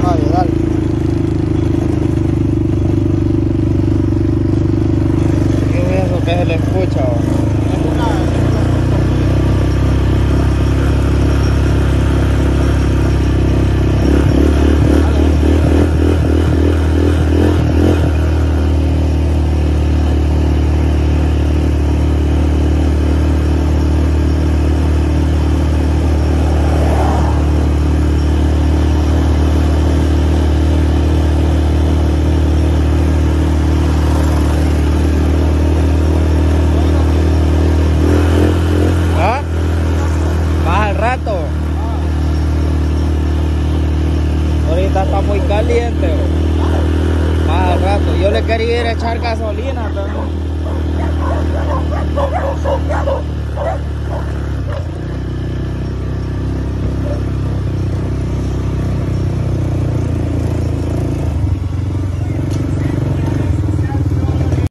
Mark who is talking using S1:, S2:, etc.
S1: Vale, dale.
S2: ¿Qué es eso que se le escucha? ¿Ah? Más al rato. Ahorita está muy caliente. Más al rato. Yo le quería ir a echar gasolina también.